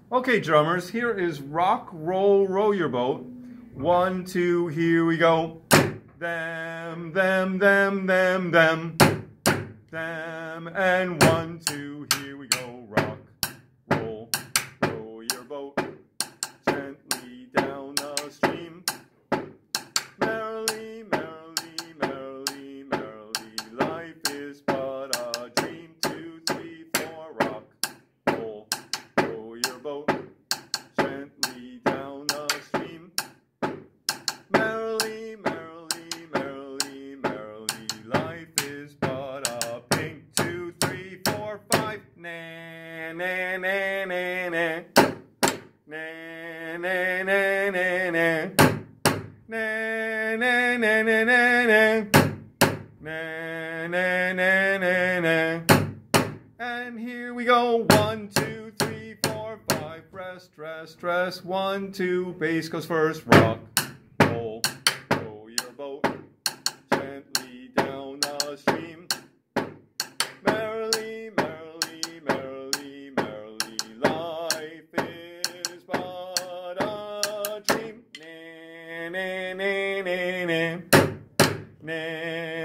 Okay, drummers, here is Rock, Roll, Row Your Boat. 1, 2, here we go. Them, them, them, them, them. Them, and 1, 2, here we go. Rock, roll, row your boat gently down the stream. Merrily, merrily, merrily, merrily, life is but a dream. 2, 3, 4, rock, roll, row your boat gently down the stream. Merrily, merrily, merrily, merrily, life is but a pink. 2, 3, 4, 5. Na na na na na. Na na na na na. Na na na na na na. Na na na na na. And here we go. 1, 2, 3, 4, 5. Rest, rest, rest. 1, 2. Bass goes first. Rock, roll, row your boat gently down the stream. Merrily, merrily, merrily, merrily, life is but a dream. Na na na na na. Na